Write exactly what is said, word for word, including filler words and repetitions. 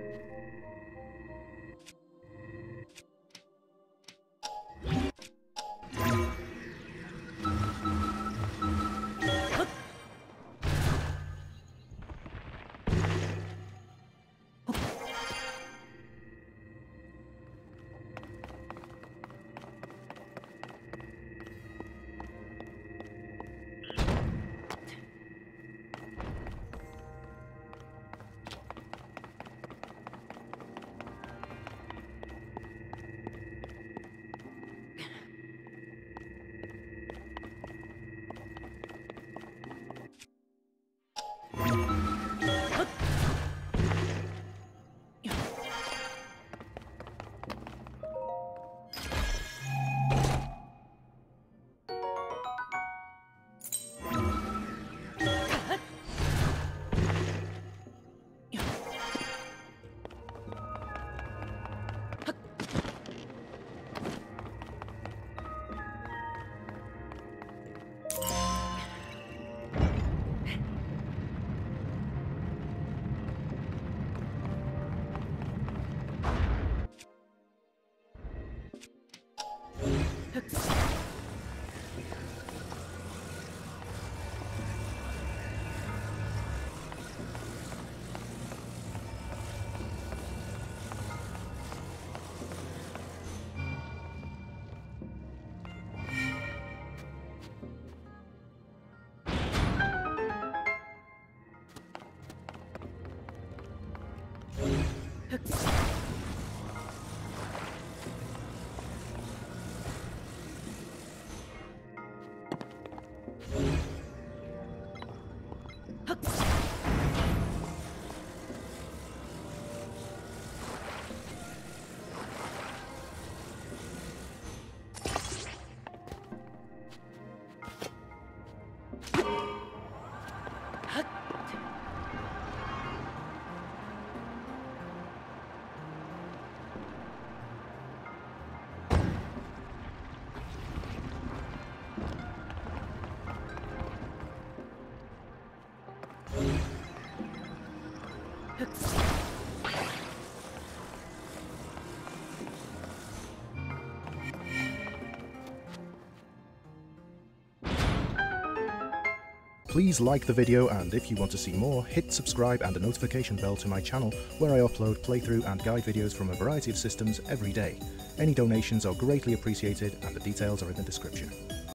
Please like the video, and if you want to see more, hit subscribe and the notification bell to my channel, where I upload playthrough and guide videos from a variety of systems every day. Any donations are greatly appreciated, and the details are in the description.